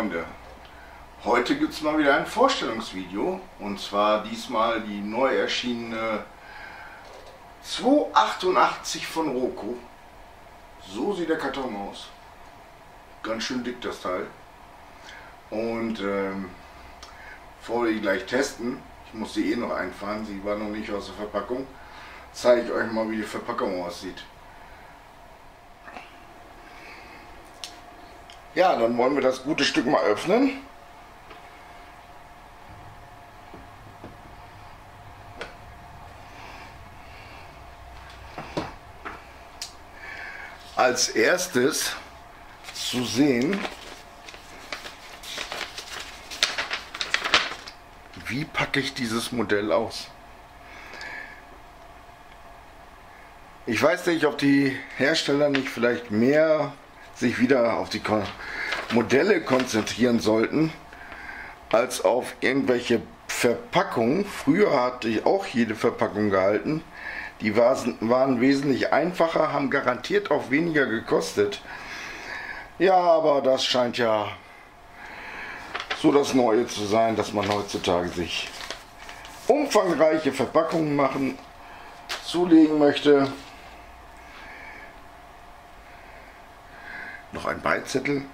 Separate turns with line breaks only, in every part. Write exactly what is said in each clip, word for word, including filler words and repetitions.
Freunde, heute gibt es mal wieder ein Vorstellungsvideo und zwar diesmal die neu erschienene zweihundertachtundachtzig von Roku. So sieht der Karton aus. Ganz schön dick das Teil. Und ähm, bevor wir die gleich testen, ich muss die eh noch einfahren, sie war noch nicht aus der Verpackung, zeige ich euch mal, wie die Verpackung aussieht. Ja, dann wollen wir das gute Stück mal öffnen. Als erstes zu sehen, wie packe ich dieses Modell aus. Ich weiß nicht, ob die Hersteller nicht vielleicht mehr sich wieder auf die Kon Modelle konzentrieren sollten, als auf irgendwelche Verpackungen. Früher hatte ich auch jede Verpackung gehalten. Die waren, waren wesentlich einfacher, haben garantiert auch weniger gekostet. Ja, aber das scheint ja so das Neue zu sein, dass man heutzutage sich umfangreiche Verpackungen machen, zulegen möchte. Noch ein Beizettel.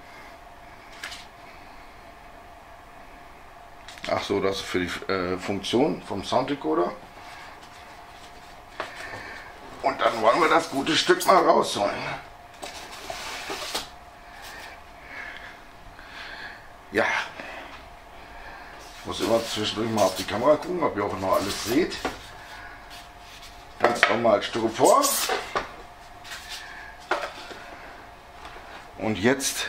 Ach so, das ist für die äh, Funktion vom Sounddecoder. Und dann wollen wir das gute Stück mal rausholen. Ja. Ich muss immer zwischendurch mal auf die Kamera gucken, ob ihr auch noch alles seht. Ganz normal Styropor. Und jetzt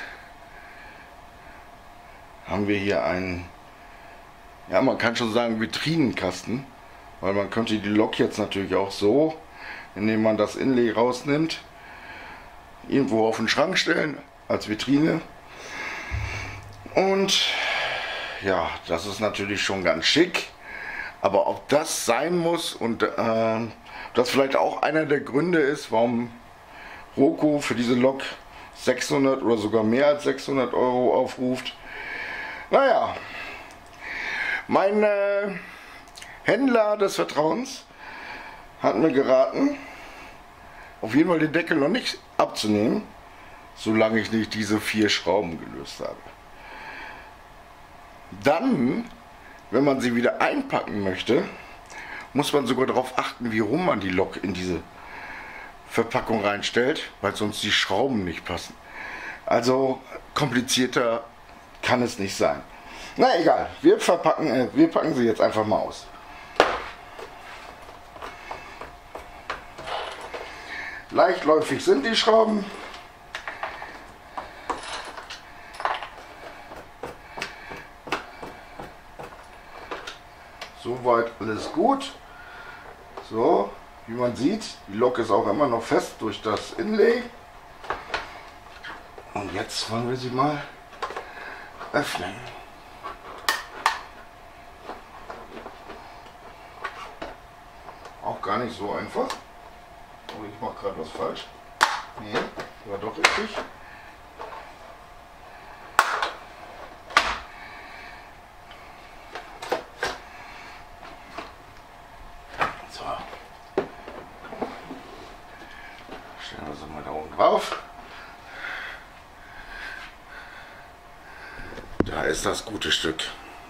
haben wir hier einen, ja, man kann schon sagen Vitrinenkasten, weil man könnte die Lok jetzt natürlich auch so, indem man das Inlay rausnimmt, irgendwo auf den Schrank stellen als Vitrine. Und ja, das ist natürlich schon ganz schick, aber ob das sein muss und äh, das vielleicht auch einer der Gründe ist, warum Roku für diese Lok sechshundert oder sogar mehr als sechshundert Euro aufruft. Naja, mein äh, Händler des Vertrauens hat mir geraten, auf jeden Fall den Deckel noch nicht abzunehmen, solange ich nicht diese vier Schrauben gelöst habe. Dann, wenn man sie wieder einpacken möchte, muss man sogar darauf achten, wie rum man die Lok in diese Verpackung reinstellt, weil sonst die Schrauben nicht passen. Also komplizierter kann es nicht sein. Na egal, wir verpacken, äh, wir packen sie jetzt einfach mal aus. Leichtläufig sind die Schrauben. Soweit alles gut. So, wie man sieht, die Lok ist auch immer noch fest durch das Inlay. Und jetzt wollen wir sie mal öffnen. Auch gar nicht so einfach. Oh, ich mache gerade was falsch. Nee, war doch richtig. So. Stellen wir sie mal da oben drauf. Da ist das gute Stück.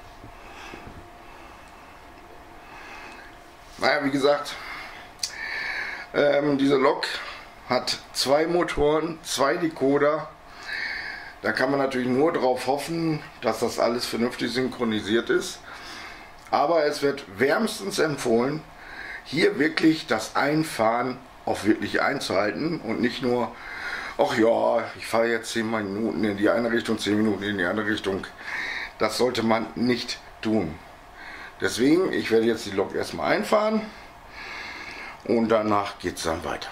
Naja, wie gesagt, ähm, diese Lok hat zwei Motoren, zwei Decoder. Da kann man natürlich nur darauf hoffen, dass das alles vernünftig synchronisiert ist. Aber es wird wärmstens empfohlen, hier wirklich das Einfahren auch wirklich einzuhalten und nicht nur, ach ja, ich fahre jetzt zehn Minuten in die eine Richtung, zehn Minuten in die andere Richtung. Das sollte man nicht tun. Deswegen, ich werde jetzt die Lok erstmal einfahren und danach geht es dann weiter.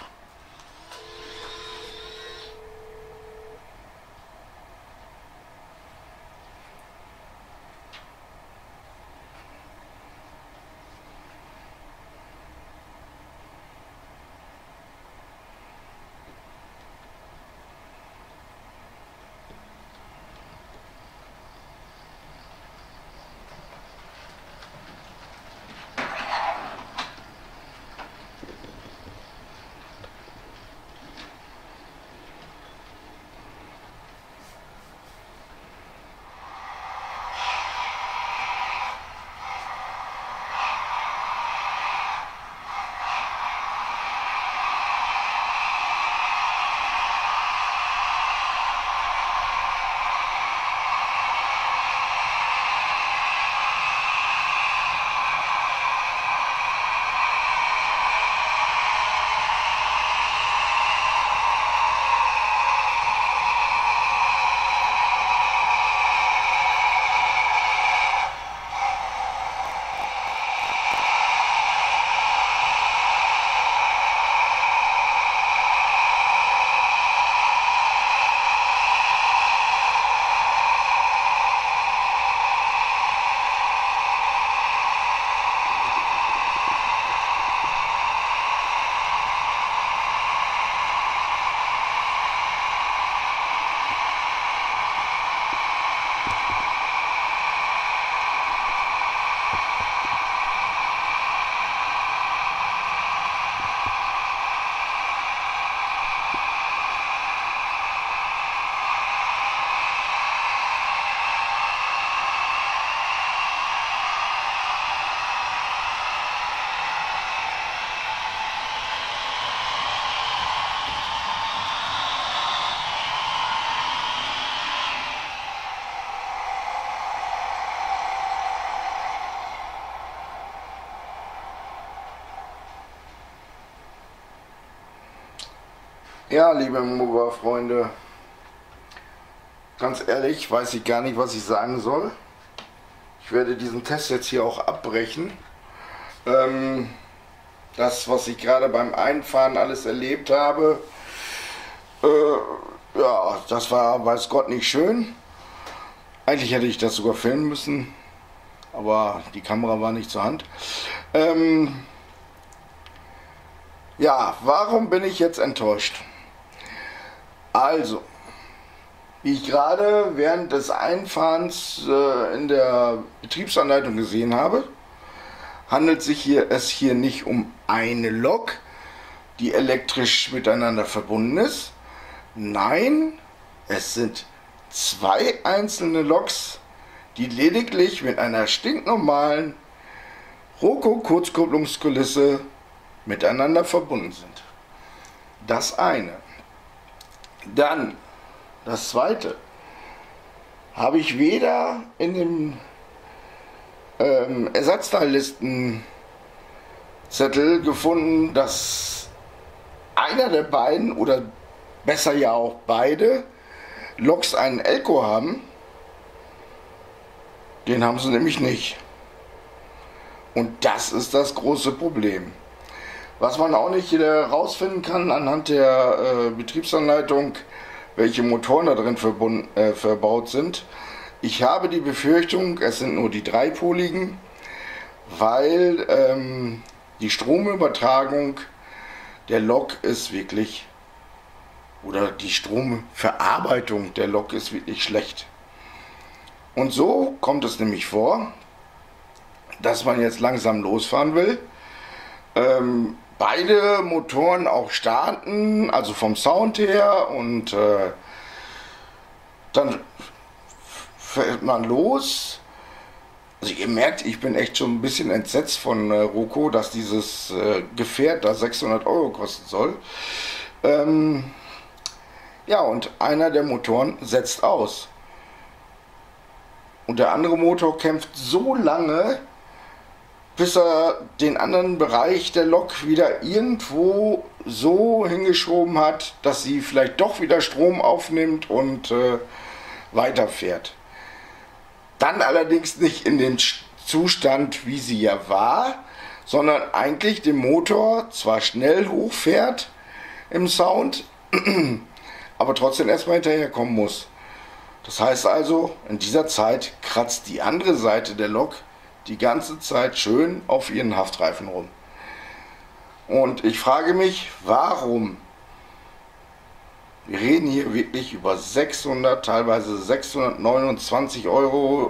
Ja, liebe Mover-Freunde, ganz ehrlich, weiß ich gar nicht, was ich sagen soll. Ich werde diesen Test jetzt hier auch abbrechen. Ähm, das, was ich gerade beim Einfahren alles erlebt habe, äh, ja, das war, weiß Gott, nicht schön. Eigentlich hätte ich das sogar filmen müssen, aber die Kamera war nicht zur Hand. Ähm, ja, warum bin ich jetzt enttäuscht? Also, wie ich gerade während des Einfahrens äh, in der Betriebsanleitung gesehen habe, handelt sich hier, es hier nicht um eine Lok, die elektrisch miteinander verbunden ist. Nein, es sind zwei einzelne Loks, die lediglich mit einer stinknormalen Roco-Kurzkupplungskulisse miteinander verbunden sind. Das eine. Dann, das zweite, habe ich weder in dem ähm, Ersatzteillistenzettel gefunden, dass einer der beiden oder besser ja auch beide Loks einen Elko haben. Den haben sie nämlich nicht. Und das ist das große Problem. Was man auch nicht herausfinden kann anhand der äh, Betriebsanleitung, welche Motoren da drin verbunden, äh, verbaut sind. Ich habe die Befürchtung, es sind nur die dreipoligen, weil ähm, die Stromübertragung der Lok ist wirklich, oder die Stromverarbeitung der Lok ist wirklich schlecht. Und so kommt es nämlich vor, dass man jetzt langsam losfahren will. Ähm, beide Motoren auch starten, also vom Sound her, und äh, dann fährt man los. Also ihr merkt, ich bin echt schon ein bisschen entsetzt von äh, Roco, dass dieses äh, Gefährt da sechshundert Euro kosten soll. Ähm, ja, und einer der Motoren setzt aus. Und der andere Motor kämpft so lange, bis er den anderen Bereich der Lok wieder irgendwo so hingeschoben hat, dass sie vielleicht doch wieder Strom aufnimmt und äh, weiterfährt. Dann allerdings nicht in dem Zustand, wie sie ja war, sondern eigentlich den Motor zwar schnell hochfährt im Sound, aber trotzdem erstmal hinterherkommen muss. Das heißt also, in dieser Zeit kratzt die andere Seite der Lok die ganze Zeit schön auf ihren Haftreifen rum. Und ich frage mich, warum? Wir reden hier wirklich über sechshundert, teilweise sechshundertneunundzwanzig Euro.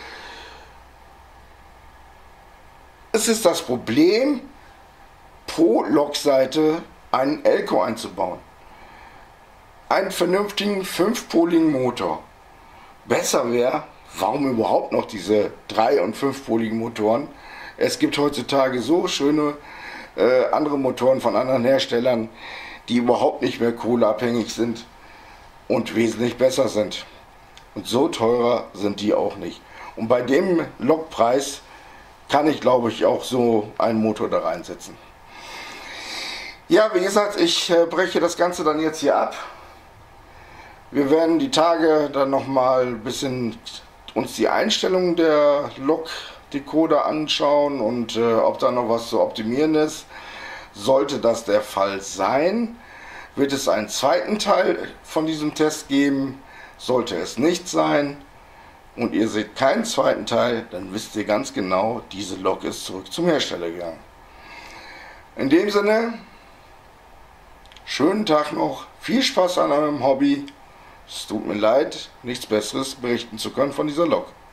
Es ist das Problem, pro Lokseite einen Elko einzubauen. Einen vernünftigen fünfpoligen Motor. Besser wäre, warum überhaupt noch diese drei- und fünfpoligen Motoren? Es gibt heutzutage so schöne äh, andere Motoren von anderen Herstellern, die überhaupt nicht mehr kohleabhängig sind und wesentlich besser sind. Und so teurer sind die auch nicht. Und bei dem Lokpreis kann ich, glaube ich, auch so einen Motor da reinsetzen. Ja, wie gesagt, ich äh, breche das Ganze dann jetzt hier ab. Wir werden die Tage dann nochmal ein bisschen uns die Einstellungen der Lok-Decoder anschauen und äh, ob da noch was zu optimieren ist. Sollte das der Fall sein, wird es einen zweiten Teil von diesem Test geben. Sollte es nicht sein und ihr seht keinen zweiten Teil, dann wisst ihr ganz genau, diese Lok ist zurück zum Hersteller gegangen. In dem Sinne, schönen Tag noch, viel Spaß an eurem Hobby. Es tut mir leid, nichts Besseres berichten zu können von dieser Lok.